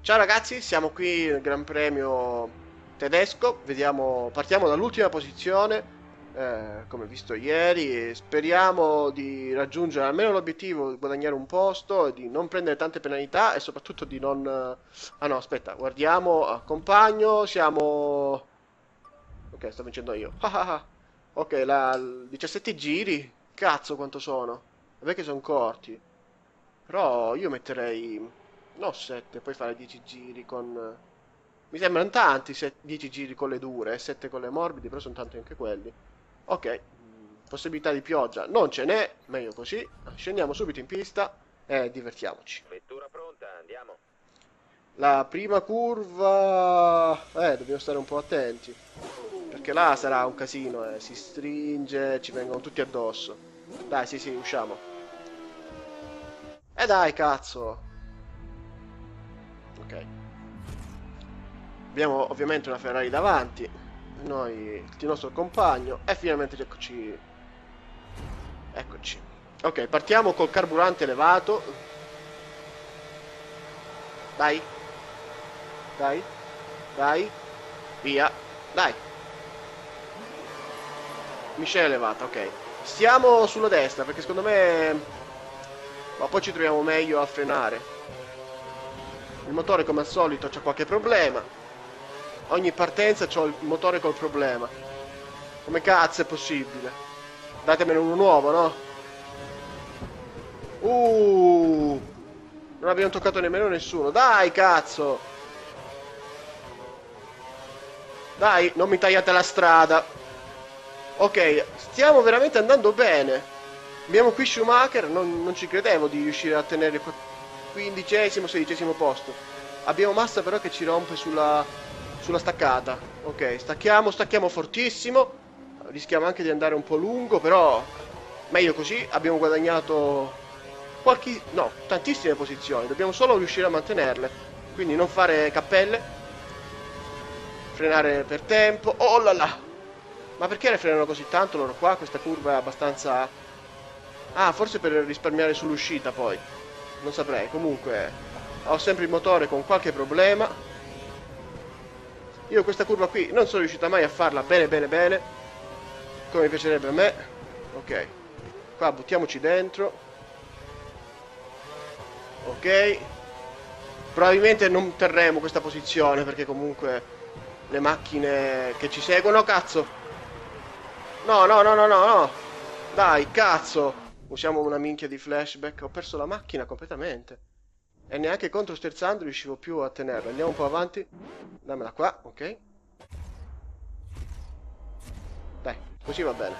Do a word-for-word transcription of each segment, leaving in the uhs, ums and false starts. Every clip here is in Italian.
Ciao ragazzi, siamo qui nel Gran Premio tedesco. Vediamo, partiamo dall'ultima posizione, eh, come visto ieri. E speriamo di raggiungere almeno l'obiettivo di guadagnare un posto, e di non prendere tante penalità e soprattutto di non... Ah no, aspetta, guardiamo, ah, compagno, siamo... Ok, sto vincendo io. Ah, ah, ah. Ok, la, diciassette giri. Cazzo quanto sono. Vabbè che sono corti. Però io metterei... No, sette, poi fare dieci giri con... Mi sembrano tanti, dieci giri con le dure e sette con le morbidi, però sono tanti anche quelli. Ok, mm, possibilità di pioggia non ce n'è, meglio così. Scendiamo subito in pista e divertiamoci. Vettura pronta, andiamo. La prima curva... Eh, dobbiamo stare un po' attenti. Perché là sarà un casino, eh. Si stringe, ci vengono tutti addosso. Dai, sì, sì, usciamo. E dai, cazzo. Ok. Abbiamo ovviamente una Ferrari davanti, noi, il nostro compagno, e finalmente eccoci. Eccoci. Ok, partiamo col carburante elevato. Dai. Dai. Dai. Via. Dai. Miscela elevata, ok. Stiamo sulla destra perché secondo me... Ma poi ci troviamo meglio a frenare. Il motore come al solito c'ha qualche problema. Ogni partenza c'ho il motore col problema. Come cazzo è possibile? Datemene uno nuovo, no? Uh, non abbiamo toccato nemmeno nessuno. Dai, cazzo! Dai, non mi tagliate la strada. Ok, stiamo veramente andando bene. Abbiamo qui Schumacher, non, non ci credevo di riuscire a tenere il quindicesimo, sedicesimo posto. Abbiamo Massa però che ci rompe sulla... sulla staccata. Ok, stacchiamo, stacchiamo fortissimo. Rischiamo anche di andare un po' lungo, però meglio così. Abbiamo guadagnato qualche... no, tantissime posizioni. Dobbiamo solo riuscire a mantenerle. Quindi non fare cappelle. Frenare per tempo. Oh là là! Ma perché le frenano così tanto loro qua? Questa curva è abbastanza... Ah, forse per risparmiare sull'uscita poi. Non saprei. Comunque ho sempre il motore con qualche problema. Io questa curva qui non sono riuscita mai a farla bene bene bene, come mi piacerebbe a me. Ok, qua buttiamoci dentro. Ok, probabilmente non terremo questa posizione perché comunque le macchine che ci seguono... Cazzo! No, no, no, no, no, no! Dai, cazzo! Usiamo una minchia di flashback. Ho perso la macchina completamente. E neanche controsterzando riuscivo più a tenerla. Andiamo un po' avanti. Dammela qua, ok. Dai, così va bene.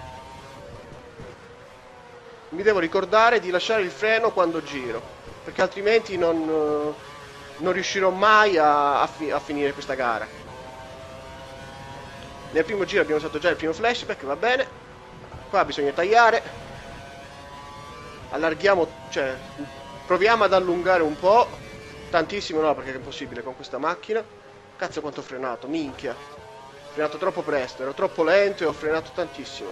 Mi devo ricordare di lasciare il freno quando giro, perché altrimenti non, non riuscirò mai a, a, fi a finire questa gara. Nel primo giro abbiamo usato già il primo flashback, va bene. Qua bisogna tagliare. Allarghiamo, cioè... proviamo ad allungare un po'. Tantissimo no, perché è impossibile con questa macchina. Cazzo quanto ho frenato, minchia. Ho frenato troppo presto, ero troppo lento e ho frenato tantissimo.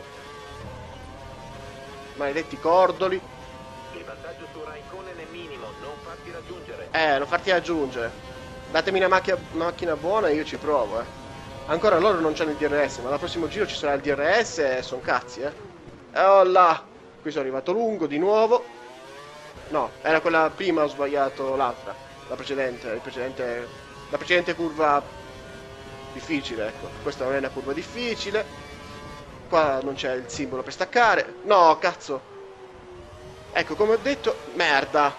Maledetti cordoli. Il vantaggio su Raikkonen è minimo, non farti raggiungere. Eh, non farti raggiungere. Datemi una macchina, una macchina buona e io ci provo, eh. Ancora loro non c'hanno il D R S, ma al prossimo giro ci sarà il D R S e son cazzi, eh. E oh là. Qui sono arrivato lungo di nuovo. No, era quella prima, ho sbagliato l'altra. La precedente, il precedente, la precedente curva difficile, ecco. Questa non è una curva difficile. Qua non c'è il simbolo per staccare. No, cazzo. Ecco, come ho detto, merda.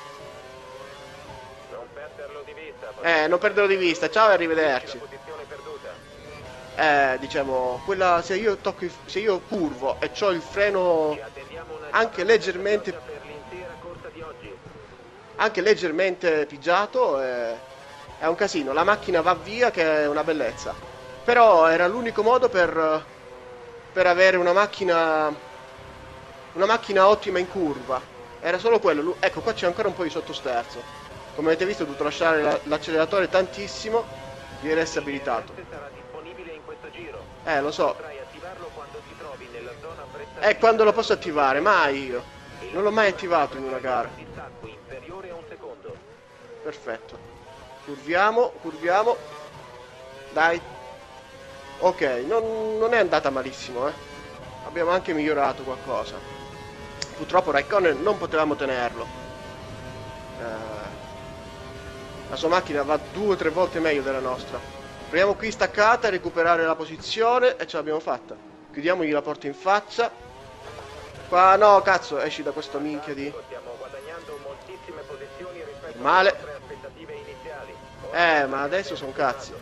Non perderlo di vista. Eh, non perderlo di vista. Ciao e arrivederci. La posizione perduta. Eh, diciamo, quella, se io tocco, il, se io curvo e c'ho il freno anche leggermente... per l'intera corsa di oggi. anche leggermente pigiato, eh, è un casino. La macchina va via che è una bellezza. Però era l'unico modo per, per avere una macchina una macchina ottima in curva. Era solo quello. Ecco, qua c'è ancora un po' di sottosterzo. Come avete visto ho dovuto lasciare l'acceleratore tantissimo. D R S abilitato. Sarà disponibile in questo giro. Eh, lo so. Potrai attivarlo quando ti trovi nella zona presso. Eh, quando lo posso attivare? Mai io. Non l'ho mai attivato in una gara. Distacco inferiore a un secondo. Perfetto. Curviamo, curviamo. Dai. Ok, non, non è andata malissimo, eh. Abbiamo anche migliorato qualcosa. Purtroppo Raikkonen non potevamo tenerlo. Eh, la sua macchina va due o tre volte meglio della nostra. Proviamo qui staccata a recuperare la posizione e ce l'abbiamo fatta. Chiudiamogli la porta in faccia. Qua no, cazzo, esci da questo minchia di... Stiamo guadagnando moltissime posizioni rispetto Male. alle nostre aspettative iniziali. Eh, ma adesso sono cazzi.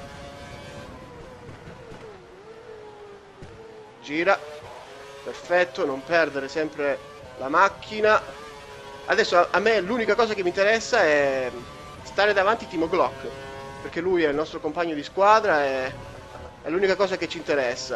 Gira. Perfetto, non perdere sempre la macchina. Adesso a, a me l'unica cosa che mi interessa è stare davanti Timo Glock, perché lui è il nostro compagno di squadra e è l'unica cosa che ci interessa.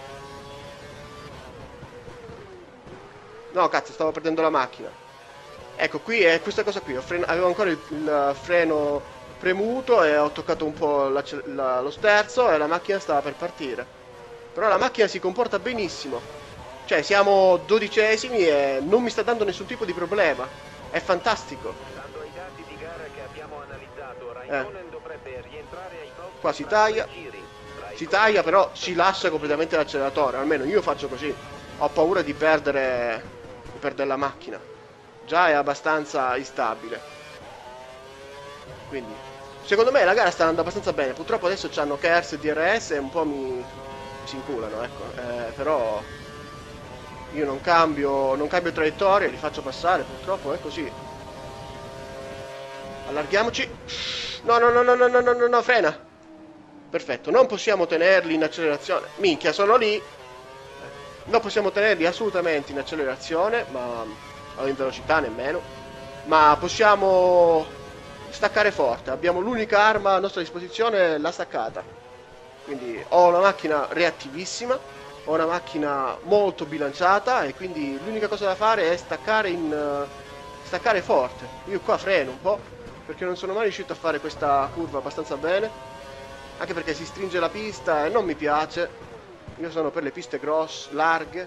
No, cazzo, stavo perdendo la macchina. Ecco, qui è questa cosa qui. Ho fren- avevo ancora il, il freno premuto e ho toccato un po' la, la, lo sterzo e la macchina stava per partire. Però la macchina si comporta benissimo. Cioè, siamo dodicesimi e non mi sta dando nessun tipo di problema. È fantastico. Stando ai dati di gara che abbiamo analizzato, Raikkonen dovrebbe rientrare ai posti Qua si tra taglia. due giri. Si taglia, però ci lascia completamente l'acceleratore. Almeno io faccio così. Ho paura di perdere, di perdere la macchina. Già è abbastanza instabile. Quindi, secondo me la gara sta andando abbastanza bene. Purtroppo adesso c'hanno Kers e D R S e un po' mi, mi si inculano, ecco. Eh, però io non cambio, non cambio traiettoria, li faccio passare, purtroppo è così. Allarghiamoci. No, no, no, no, no, no, no, no, no, frena. Perfetto, non possiamo tenerli in accelerazione. Minchia, sono lì. Non possiamo tenerli assolutamente in accelerazione, ma in velocità nemmeno. Ma possiamo staccare forte. Abbiamo l'unica arma a nostra disposizione, la staccata. Quindi ho una macchina reattivissima. Ho una macchina molto bilanciata e quindi l'unica cosa da fare è staccare in uh, staccare forte. Io qua freno un po' perché non sono mai riuscito a fare questa curva abbastanza bene, anche perché si stringe la pista e non mi piace. Io sono per le piste grosse, larghe.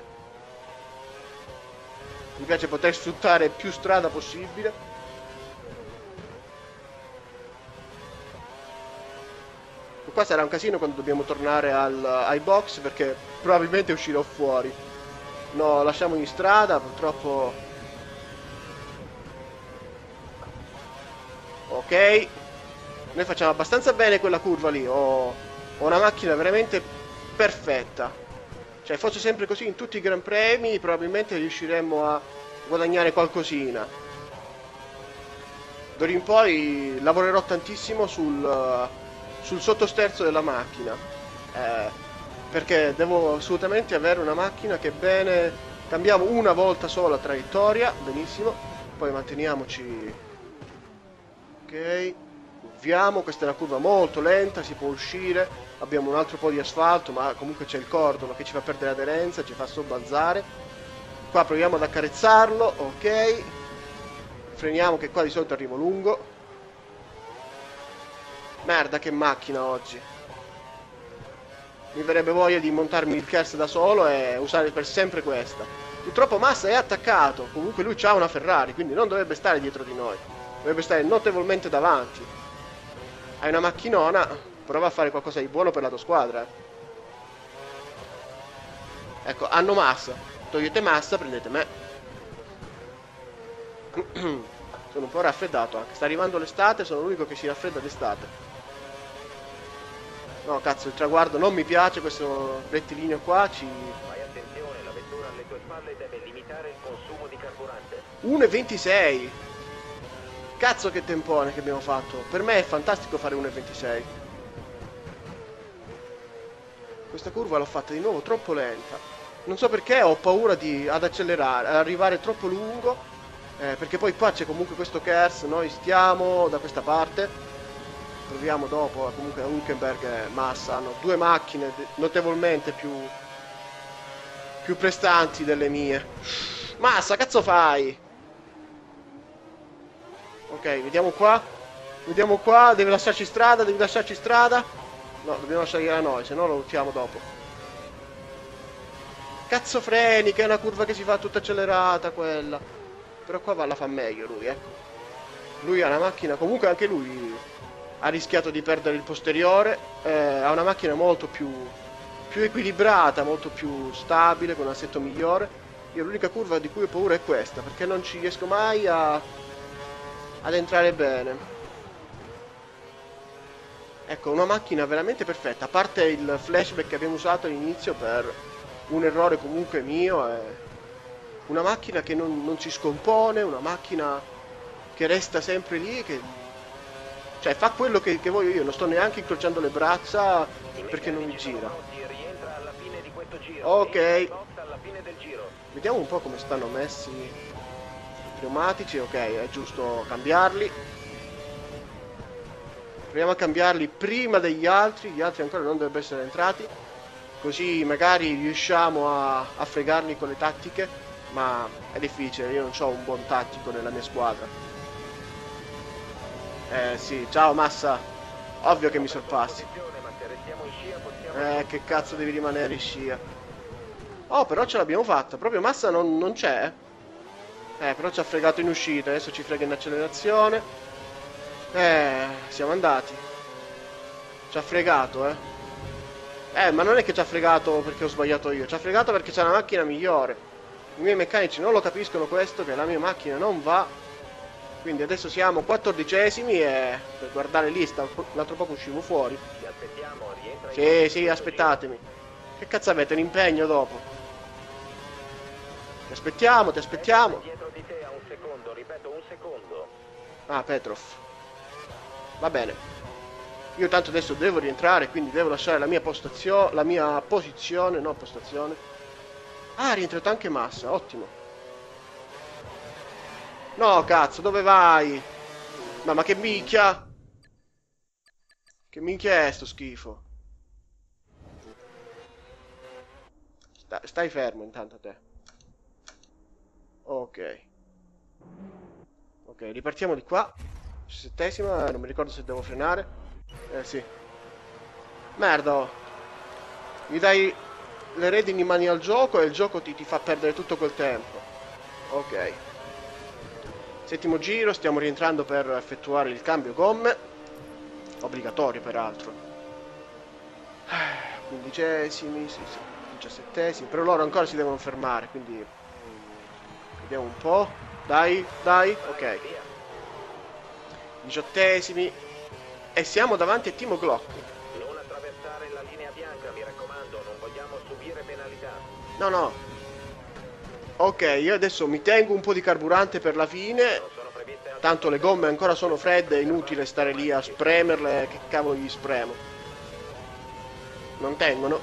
Mi piace poter sfruttare più strada possibile. Qua sarà un casino quando dobbiamo tornare al, ai box, perché probabilmente uscirò fuori. No, lasciamo in strada, purtroppo. Ok. Noi facciamo abbastanza bene quella curva lì. Ho, ho una macchina veramente perfetta. Cioè, fosse sempre così in tutti i Gran Premi, probabilmente riusciremmo a guadagnare qualcosina. D'ora in poi lavorerò tantissimo sul... sul sottosterzo della macchina, eh, perché devo assolutamente avere una macchina che bene. Cambiamo una volta sola traiettoria, benissimo, poi manteniamoci. Ok, curviamo, questa è una curva molto lenta, si può uscire, abbiamo un altro po' di asfalto, ma comunque c'è il cordolo che ci fa perdere aderenza, ci fa sobbalzare. Qua proviamo ad accarezzarlo, ok, freniamo che qua di solito arrivo lungo. Merda, che macchina oggi. Mi verrebbe voglia di montarmi il Kers da solo e usare per sempre questa. Purtroppo Massa è attaccato. Comunque lui ha una Ferrari, quindi non dovrebbe stare dietro di noi. Dovrebbe stare notevolmente davanti. Hai una macchinona, prova a fare qualcosa di buono per la tua squadra. Ecco, hanno Massa. Togliete Massa, prendete me. Sono un po' raffreddato anche. Sta arrivando l'estate, sono l'unico che si raffredda d'estate. No, cazzo, il traguardo non mi piace, questo rettilineo qua ci... Fai attenzione, la vettura alle tue spalle deve limitare il consumo di carburante. uno e ventisei. Cazzo che tempone che abbiamo fatto. Per me è fantastico fare uno e ventisei. Questa curva l'ho fatta di nuovo troppo lenta. Non so perché ho paura di ad accelerare, ad arrivare troppo lungo, eh, perché poi qua c'è comunque questo Kers, noi stiamo da questa parte. Proviamo dopo, comunque Hülkenberg e Massa hanno due macchine notevolmente più più prestanti delle mie. Massa, cazzo fai? Ok, vediamo qua. Vediamo qua, devi lasciarci strada, devi lasciarci strada. No, dobbiamo lasciargliela a noi, se no lo lottiamo dopo. Cazzo freni, che è una curva che si fa tutta accelerata quella. Però qua va, la fa meglio lui, ecco. Lui ha una macchina, comunque anche lui ha rischiato di perdere il posteriore. Eh, ha una macchina molto più, più equilibrata, molto più stabile, con un assetto migliore. Io l'unica curva di cui ho paura è questa, perché non ci riesco mai a, ad entrare bene. Ecco, una macchina veramente perfetta, a parte il flashback che abbiamo usato all'inizio per un errore comunque mio, è una macchina che non, non si scompone, una macchina che resta sempre lì, che cioè fa quello che, che voglio io, non sto neanche incrociando le braccia perché non mi gira. Ok, vediamo un po' come stanno messi i pneumatici. Ok, è giusto cambiarli. Proviamo a cambiarli prima degli altri, gli altri ancora non dovrebbero essere entrati, così magari riusciamo a, a fregarli con le tattiche, ma è difficile, io non ho un buon tattico nella mia squadra. Eh sì, ciao Massa, ovvio che mi sorpassi. Eh, che cazzo devi rimanere in scia. Oh, però ce l'abbiamo fatta, proprio Massa non, non c'è. Eh, però ci ha fregato in uscita, adesso ci frega in accelerazione. Eh, siamo andati. Ci ha fregato, eh. Eh, ma non è che ci ha fregato perché ho sbagliato io, ci ha fregato perché c'è una macchina migliore. I miei meccanici non lo capiscono questo, che la mia macchina non va. Quindi adesso siamo quattordicesimi e per guardare lista, l'altro poco uscivo fuori. Sì, sì, aspettatemi. Che cazzo avete, un impegno dopo? Ti aspettiamo, ti aspettiamo. Ah, Petrov. Va bene. Io tanto adesso devo rientrare, quindi devo lasciare la mia postazione, la mia posizione, no postazione. Ah, è rientrato anche Massa, ottimo. No, cazzo, dove vai? Ma, ma che minchia? Che minchia è sto schifo? Sta, stai fermo intanto te. Ok. Ok, ripartiamo di qua. Settesima, non mi ricordo se devo frenare. Eh sì. Merda. Mi dai le redini in mani al gioco e il gioco ti, ti fa perdere tutto quel tempo. Ok. Settimo giro, stiamo rientrando per effettuare il cambio gomme. Obbligatorio peraltro. Quindicesimi, sì, sì, diciassettesimi. Però loro ancora si devono fermare, quindi vediamo un po'. Dai, dai, ok. Diciottesimi. E siamo davanti a Timo Glock. Non attraversare la linea bianca, mi raccomando, non vogliamo subire penalità. No, no. Ok, io adesso mi tengo un po' di carburante per la fine. Tanto le gomme ancora sono fredde, è inutile stare lì a spremerle. Che cavolo gli spremo? Non tengono.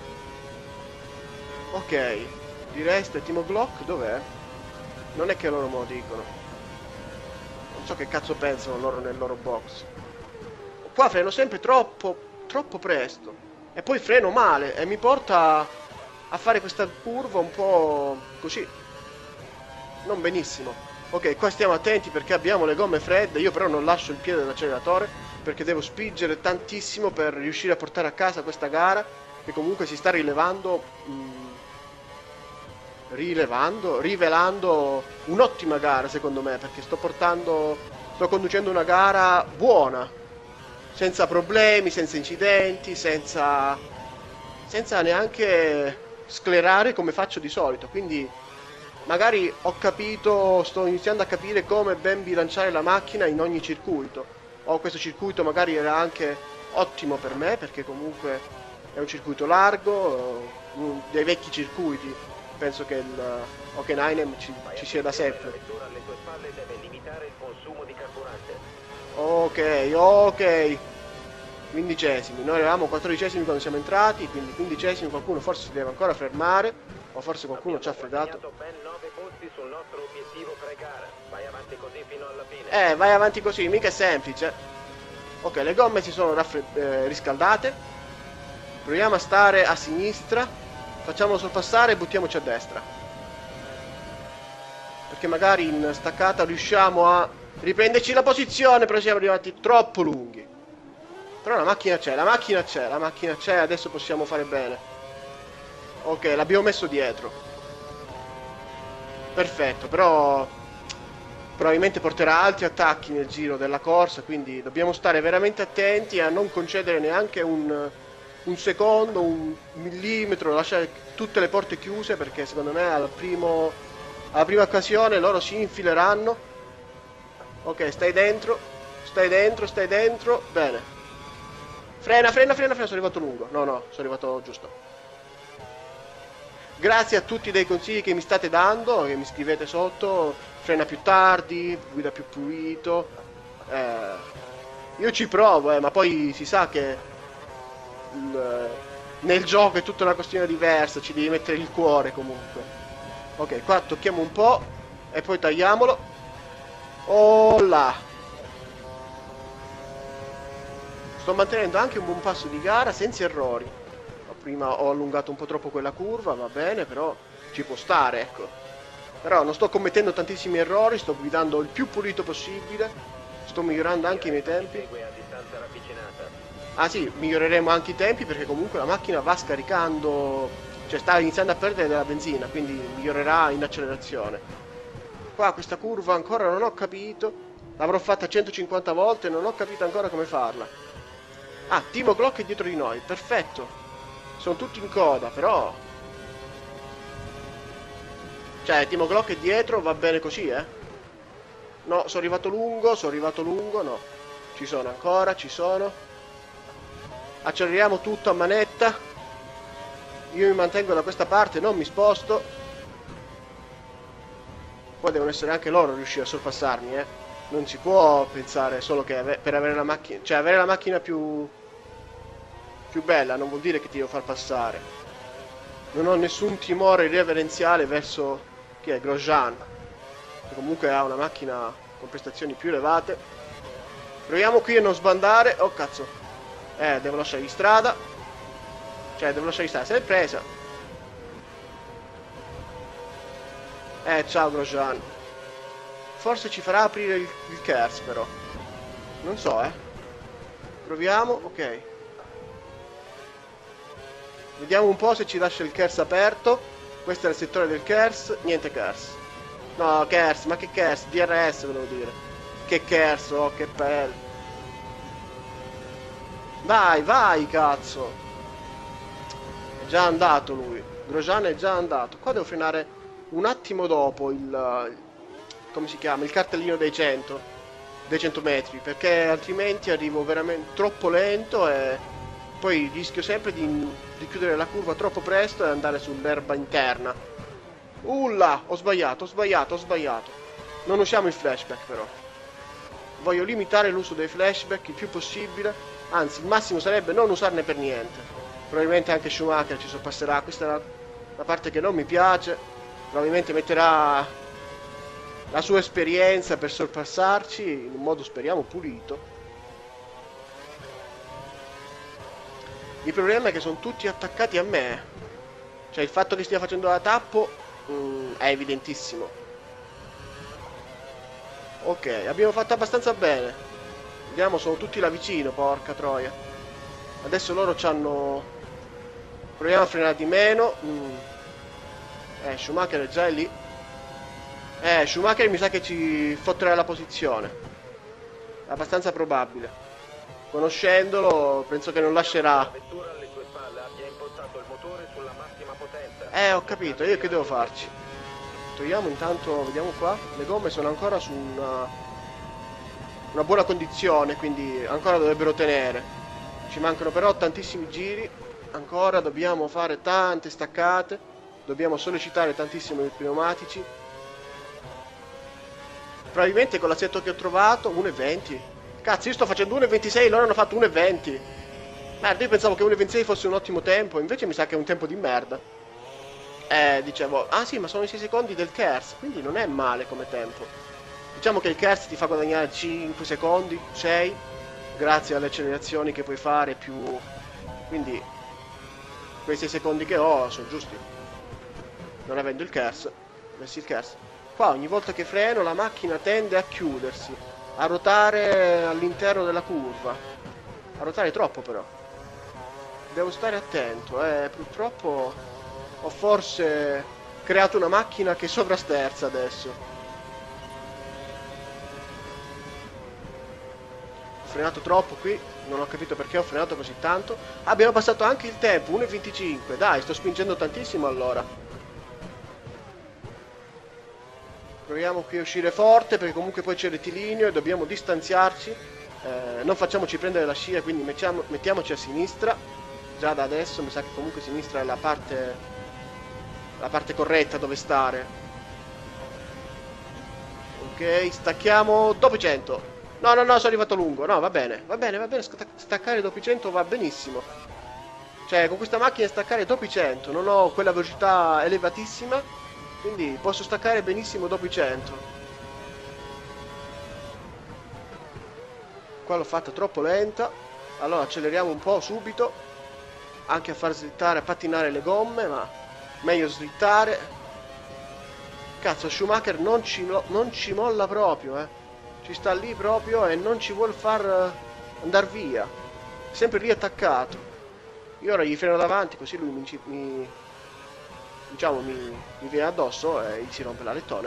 Ok. Di resto Timo Glock dov'è? Non è che loro me lo dicono. Non so che cazzo pensano loro nel loro box. Qua freno sempre troppo, troppo presto. E poi freno male e mi porta a fare questa curva un po' così. Non benissimo. Ok, qua stiamo attenti perché abbiamo le gomme fredde. Io però non lascio il piede dell'acceleratore perché devo spingere tantissimo per riuscire a portare a casa questa gara, che comunque si sta rilevando mh, rilevando, rivelando un'ottima gara secondo me, perché sto portando, sto conducendo una gara buona, senza problemi, senza incidenti, senza, senza neanche sclerare come faccio di solito, quindi magari ho capito, sto iniziando a capire come ben bilanciare la macchina in ogni circuito. O questo circuito magari era anche ottimo per me, perché comunque è un circuito largo, uno dei vecchi circuiti. Penso che il Hockenheim ci, ci sia da sempre. Ok, ok. Quindicesimi. Noi eravamo quattordicesimi quando siamo entrati, quindi quindicesimi, qualcuno forse si deve ancora fermare, o forse qualcuno ci ha fregato. Eh, vai avanti così, mica è semplice. Ok, le gomme si sono eh, riscaldate. Proviamo a stare a sinistra. Facciamolo sorpassare e buttiamoci a destra. Perché magari in staccata riusciamo a riprenderci la posizione, però siamo arrivati troppo lunghi. Però la macchina c'è, la macchina c'è, la macchina c'è, adesso possiamo fare bene. Ok, l'abbiamo messo dietro. Perfetto, però probabilmente porterà altri attacchi nel giro della corsa, quindi dobbiamo stare veramente attenti a non concedere neanche un, un secondo, un millimetro, lasciare tutte le porte chiuse, perché secondo me al primo, alla prima occasione loro si infileranno. Ok, stai dentro, stai dentro, stai dentro, bene. Frena, frena, frena, frena, sono arrivato lungo. No, no, sono arrivato giusto. Grazie a tutti dei consigli che mi state dando, che mi scrivete sotto. Frena più tardi, guida più pulito. Eh, io ci provo, eh, ma poi si sa che il, nel gioco è tutta una questione diversa, ci devi mettere il cuore comunque. Ok, qua tocchiamo un po' e poi tagliamolo. Oh là! Sto mantenendo anche un buon passo di gara senza errori. Prima ho allungato un po' troppo quella curva, va bene, però ci può stare, ecco. Però non sto commettendo tantissimi errori, sto guidando il più pulito possibile, sto migliorando anche i miei tempi. Ah sì, miglioreremo anche i tempi perché comunque la macchina va scaricando, cioè sta iniziando a perdere della benzina, quindi migliorerà in accelerazione. Qua questa curva ancora non ho capito, l'avrò fatta centocinquanta volte e non ho capito ancora come farla. Ah, Timo Glock è dietro di noi, perfetto. Sono tutti in coda, però... Cioè, Timo Glock è dietro, va bene così, eh? No, sono arrivato lungo, sono arrivato lungo, no. Ci sono ancora, ci sono. Acceleriamo tutto a manetta. Io mi mantengo da questa parte, non mi sposto. Poi devono essere anche loro riuscire a sorpassarmi, eh? Non si può pensare solo che ave- per avere la macchina... Cioè, avere la macchina più... più bella non vuol dire che ti devo far passare. Non ho nessun timore reverenziale verso chi è Grosjean, che comunque ha una macchina con prestazioni più elevate. Proviamo qui a non sbandare. Oh cazzo, eh devo lasciare di strada, cioè devo lasciare di strada, se l'è presa. Eh ciao Grosjean. Forse ci farà aprire il, il Kers, però non so, eh proviamo. Ok, vediamo un po' se ci lascia il Kers aperto. Questo è il settore del Kers. Niente Kers. No, Kers, ma che Kers? D R S volevo dire. Che Kers, oh, che pelle. Vai, vai, cazzo. È già andato lui. Grosjean è già andato. Qua devo frenare un attimo dopo il... come si chiama? Il cartellino dei cento. Dei cento metri. Perché altrimenti arrivo veramente troppo lento e... poi rischio sempre di, di chiudere la curva troppo presto e andare sull'erba interna. Ulla, ho sbagliato, ho sbagliato, ho sbagliato. Non usiamo il flashback però. Voglio limitare l'uso dei flashback il più possibile. Anzi, il massimo sarebbe non usarne per niente. Probabilmente anche Schumacher ci sorpasserà. Questa è la, la parte che non mi piace. Probabilmente metterà la sua esperienza per sorpassarci in un modo, speriamo, pulito. Il problema è che sono tutti attaccati a me. Cioè il fatto che stia facendo la tappo mh, è evidentissimo. Ok, abbiamo fatto abbastanza bene. Vediamo, sono tutti là vicino, porca troia. Adesso loro c'hanno... proviamo a frenare di meno. mm. Eh, Schumacher è già lì. Eh, Schumacher mi sa che ci fotterà la posizione. È abbastanza probabile. Conoscendolo, penso che non lascerà. Eh, ho capito, io che devo farci? Togliamo intanto, vediamo qua. Le gomme sono ancora su una, una buona condizione, quindi ancora dovrebbero tenere. Ci mancano però tantissimi giri. Ancora dobbiamo fare tante staccate. Dobbiamo sollecitare tantissimo i pneumatici. Probabilmente con l'assetto che ho trovato, uno e venti. Cazzo, io sto facendo uno e ventisei, loro hanno fatto uno e venti. Merda, io pensavo che uno e ventisei fosse un ottimo tempo, invece mi sa che è un tempo di merda. Eh, dicevo, ah sì, ma sono i sei secondi del Kers, quindi non è male come tempo. Diciamo che il Kers ti fa guadagnare cinque secondi, sei, grazie alle accelerazioni che puoi fare più... Quindi, quei sei secondi che ho sono giusti. Non avendo il Kers, messi il Kers. Qua ogni volta che freno la macchina tende a chiudersi, a ruotare all'interno della curva. A ruotare troppo però. Devo stare attento, eh, purtroppo ho forse creato una macchina che sovrasterza adesso. frenato troppo qui, non ho capito perché ho frenato così tanto. Ah, abbiamo passato anche il tempo, uno e venticinque, dai, sto spingendo tantissimo allora. Proviamo qui a uscire forte perché comunque poi c'è il rettilineo e dobbiamo distanziarci. Eh, non facciamoci prendere la scia, quindi mettiamo, mettiamoci a sinistra. Già da adesso mi sa che comunque sinistra è la parte, la parte corretta dove stare. Ok, stacchiamo dopo cento. No, no, no, sono arrivato lungo. No, va bene, va bene, va bene. Staccare dopo cento va benissimo. Cioè, con questa macchina staccare dopo cento. Non ho quella velocità elevatissima, quindi posso staccare benissimo dopo i cento. Qua l'ho fatta troppo lenta. Allora acceleriamo un po' subito. Anche a far slittare, a pattinare le gomme, ma meglio slittare. Cazzo, Schumacher non ci, non ci molla proprio, eh. Ci sta lì proprio e non ci vuol far andare via. Sempre riattaccato. Io ora gli freno davanti, così lui mi, mi diciamo mi, mi viene addosso e gli si rompe l'alettone.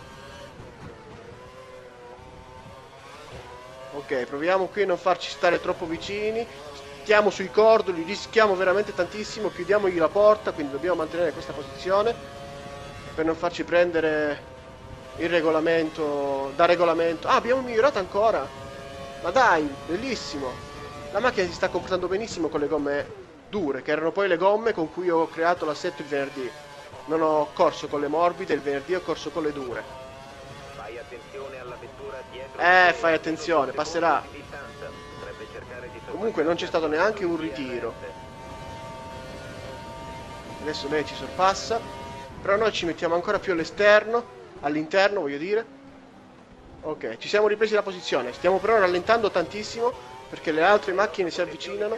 Ok, proviamo qui a non farci stare troppo vicini. Stiamo sui cordoli, rischiamo veramente tantissimo. Chiudiamogli la porta, quindi dobbiamo mantenere questa posizione per non farci prendere il regolamento, da regolamento. Ah, abbiamo migliorato ancora. Ma dai, bellissimo. La macchina si sta comportando benissimo con le gomme dure, che erano poi le gomme con cui ho creato l'assetto il venerdì. Non ho corso con le morbide, il venerdì ho corso con le dure. Fai attenzione alla vettura dietro. Eh, fai attenzione, passerà. Comunque non c'è stato neanche un ritiro. Adesso lei ci sorpassa. Però noi ci mettiamo ancora più all'esterno, all'interno voglio dire. Ok, ci siamo ripresi la posizione. Stiamo però rallentando tantissimo perché le altre macchine si avvicinano.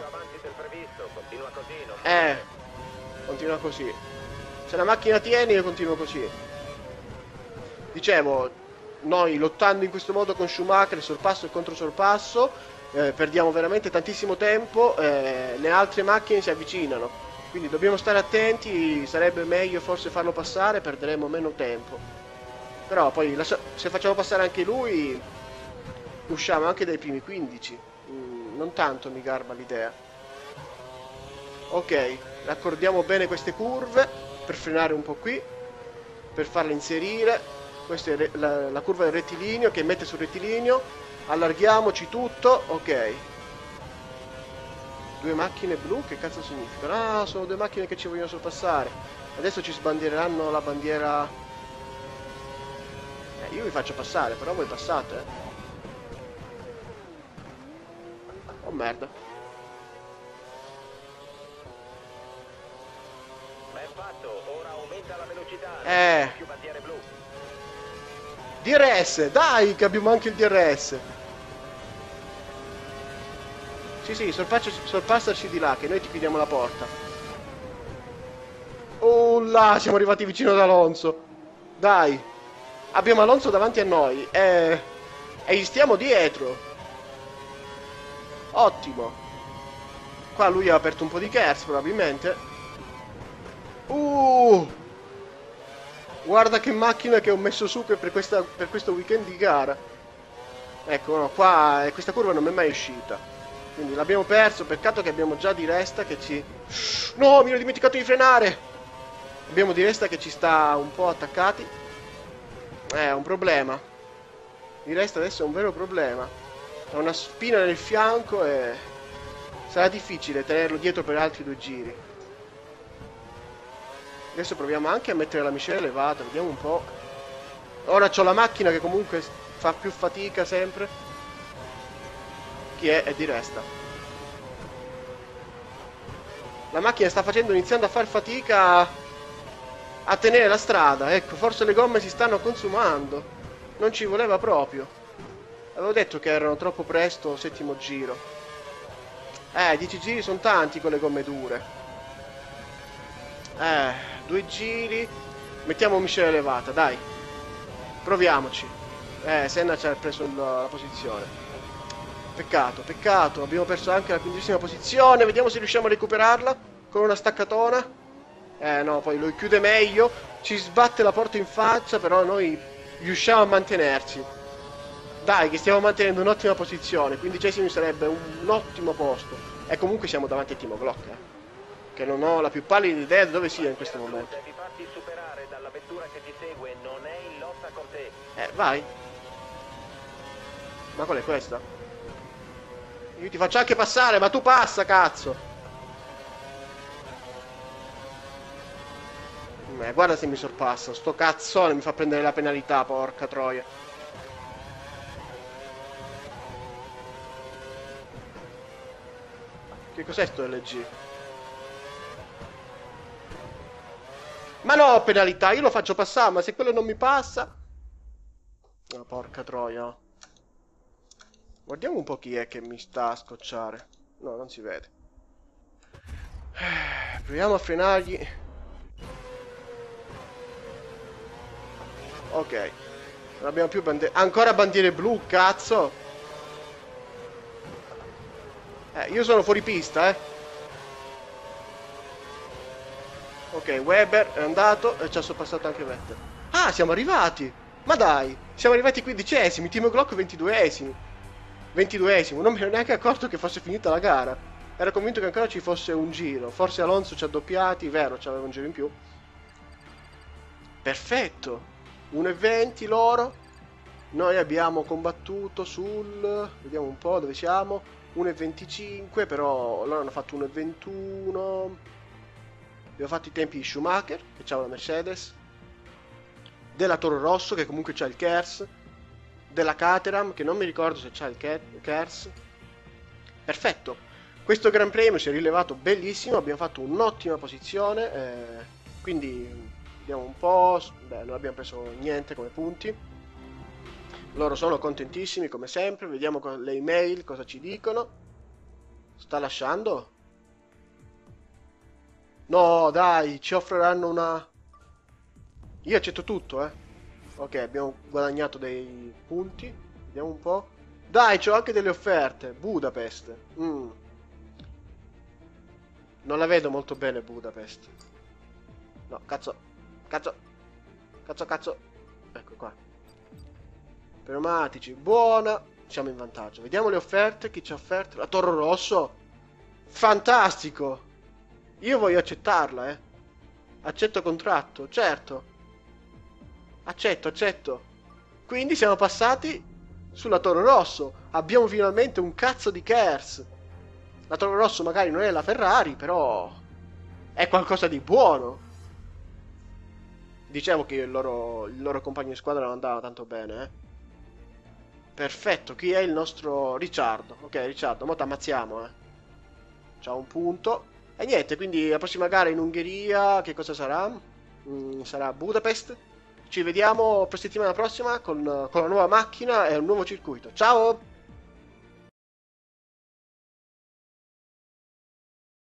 Eh, continua così. Se la macchina tiene io continuo così. Dicevo, noi lottando in questo modo con Schumacher, sorpasso e controsorpasso, eh, perdiamo veramente tantissimo tempo, eh, le altre macchine si avvicinano. Quindi dobbiamo stare attenti, sarebbe meglio forse farlo passare, perderemo meno tempo. Però poi se facciamo passare anche lui, usciamo anche dai primi quindici. Mm, non tanto mi garba l'idea. Ok, raccordiamo bene queste curve per frenare un po' qui, per farle inserire. Questa è la, la curva del rettilineo che mette sul rettilineo. Allarghiamoci tutto, ok. Due macchine blu, che cazzo significano? Ah, sono due macchine che ci vogliono sorpassare. Adesso ci sbandiereranno la bandiera. Eh, io vi faccio passare, però voi passate, eh. Oh merda. Ben fatto, ora aumenta la velocità. Eh. Più bandiere blu. D R S, dai che abbiamo anche il D R S. Sì, sì, sorpassaci di là, che noi ti chiudiamo la porta. Oh là, siamo arrivati vicino ad Alonso. Dai. Abbiamo Alonso davanti a noi. E, e gli stiamo dietro. Ottimo. Qua lui ha aperto un po' di Kers, probabilmente. Uh. Guarda che macchina che ho messo su per, questa, per questo weekend di gara. Ecco, no, qua questa curva non mi è mai uscita. Quindi l'abbiamo perso, peccato che abbiamo già Di Resta che ci... No, mi ero dimenticato di frenare! Abbiamo Di Resta che ci sta un po' attaccati. È un problema. Di Resta adesso è un vero problema. Ha una spina nel fianco e... sarà difficile tenerlo dietro per altri due giri. Adesso proviamo anche a mettere la miscela elevata, vediamo un po'. Ora c'ho la macchina che comunque fa più fatica sempre. Chi è? È Di Resta. La macchina sta facendo, iniziando a far fatica a tenere la strada. Ecco, forse le gomme si stanno consumando. Non ci voleva proprio. Avevo detto che erano troppo presto, settimo giro. Eh, dieci giri sono tanti con le gomme dure. Eh, due giri. Mettiamo miscela elevata, dai. Proviamoci. Eh, Senna ci ha preso la, la posizione. Peccato, peccato, abbiamo perso anche la quindicesima posizione. Vediamo se riusciamo a recuperarla con una staccatona. Eh no, poi lo chiude meglio. Ci sbatte la porta in faccia, però noi riusciamo a mantenerci. Dai, che stiamo mantenendo un'ottima posizione. Quindicesimi sarebbe un ottimo posto. E comunque siamo davanti a Timo Glock, eh. Che non ho la più pallida idea di dove sia in questo momento. Devi farti superare dalla vettura che ti segue, non è in lotta con te. Eh, vai. Ma qual è questa? Io ti faccio anche passare, ma tu passa, cazzo. Eh, guarda se mi sorpassa. Sto cazzone mi fa prendere la penalità, porca troia. Che cos'è sto L G? Ma no, penalità, io lo faccio passare, ma se quello non mi passa... Oh, porca troia. Guardiamo un po' chi è che mi sta a scocciare. No, non si vede. Proviamo a frenargli. Ok. Non abbiamo più bandiere. Ancora bandiere blu, cazzo. Eh, io sono fuori pista, eh. Ok, Weber è andato e ci ha sorpassato anche Vettel. Ah, siamo arrivati! Ma dai, siamo arrivati quindicesimi, Timo Glock ventiduesimi. ventiduesimo, non mi ero neanche accorto che fosse finita la gara. Ero convinto che ancora ci fosse un giro. Forse Alonso ci ha doppiati, vero, c'aveva un giro in più. Perfetto. uno e venti loro. Noi abbiamo combattuto sul... Vediamo un po' dove siamo. uno e venticinque, però loro hanno fatto uno e ventuno. Abbiamo fatto i tempi di Schumacher, che c'ha una Mercedes, della Toro Rosso, che comunque c'ha il Kers, della Caterham, che non mi ricordo se c'ha il Kers. Perfetto. Questo Gran Premio si è rilevato bellissimo, abbiamo fatto un'ottima posizione, eh, quindi vediamo un po'. Beh, non abbiamo preso niente come punti. Loro sono contentissimi come sempre. Vediamo le email cosa ci dicono. Sta lasciando? No, dai, ci offriranno una... Io accetto tutto, eh. Ok, abbiamo guadagnato dei punti. Vediamo un po'. Dai, c'ho anche delle offerte. Budapest. Mm. Non la vedo molto bene Budapest. No, cazzo. Cazzo. Cazzo, cazzo. Ecco qua. Pneumatici, buona. Siamo in vantaggio. Vediamo le offerte. Chi ci ha offerte? La Toro Rosso. Fantastico. Io voglio accettarla, eh. Accetto contratto, certo. Accetto, accetto. Quindi siamo passati sulla Toro Rosso. Abbiamo finalmente un cazzo di Kers. La Toro Rosso magari non è la Ferrari, però è qualcosa di buono. Diciamo che il loro, il loro compagno di squadra non andava tanto bene, eh. Perfetto, chi è il nostro Ricciardo? Ok, Ricciardo, mo t'ammazziamo, eh. C'ha un punto. E niente, quindi la prossima gara in Ungheria, che cosa sarà? Mm, sarà Budapest. Ci vediamo per settimana prossima con, con la nuova macchina e un nuovo circuito. Ciao!